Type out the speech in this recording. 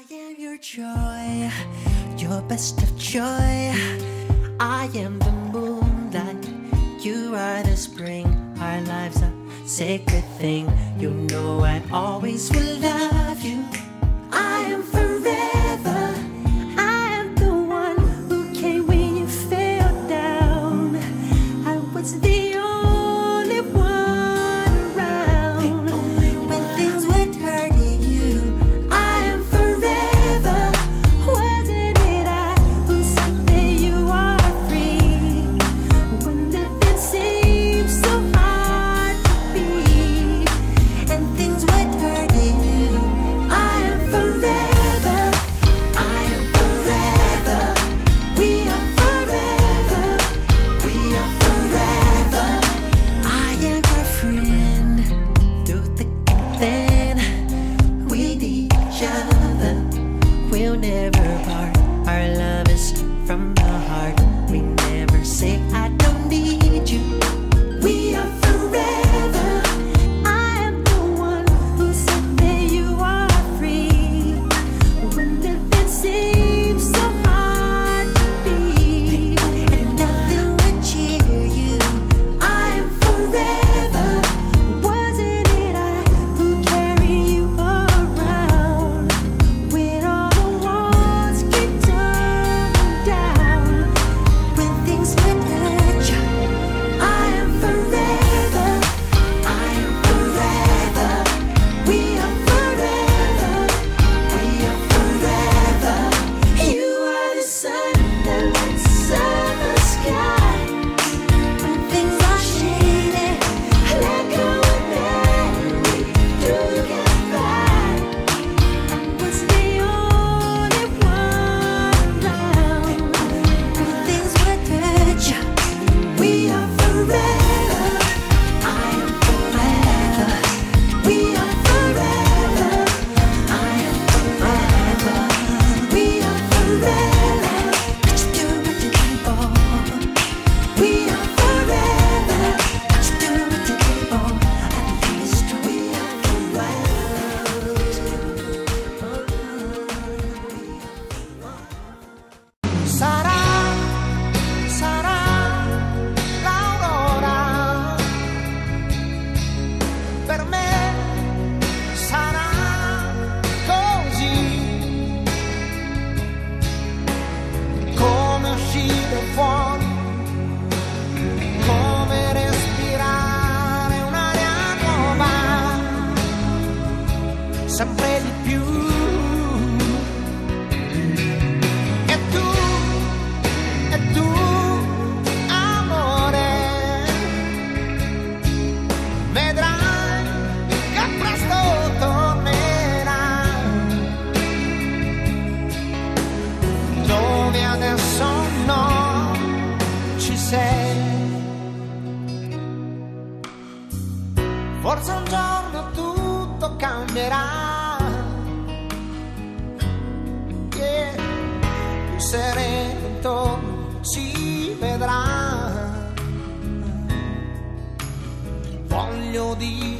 I am your joy, your best of joy. I am the moonlight, you are the spring. Our lives a sacred thing. You know I always will love you. I am forever. I am the one who came when you fell down. I was the only one around when things went hurting you. I am forever. Wasn't it I who said that you are free when living seems so hard to be and things went hurting you? I am forever. I am forever. We are forever. We are forever. I am your friend through thick and thin. We need each other. We'll never part. Our love is from the heart. We never say I don't need you. We are forever. I am the one who said that you are free when living seems so hard to be and nothing would cheer you. I am forever. Wasn't it I who carried you around when all the walls keep tumbling down? When things went hurt you, I am forever. I am forever. We are forever. We are forever. You are the sun that lights up the sky. When things are shaded, let go and then we do get by. I was the only one around when things went hurt you. We are forever. I am forever. We are forever. I am forever. We are forever. What you do with the people? We are forever. What you do with the people? I think it's true. We are Sarà l'aurora, per me sarà così, come uscire fuori, come respirare un'aria nuova, sempre di più. E tu, amore, vedrai che presto tornerai, dove adesso non ci sei. Forse un giorno tutto cambierà, yeah. Più sereno intorno si vedrà. Voglio dire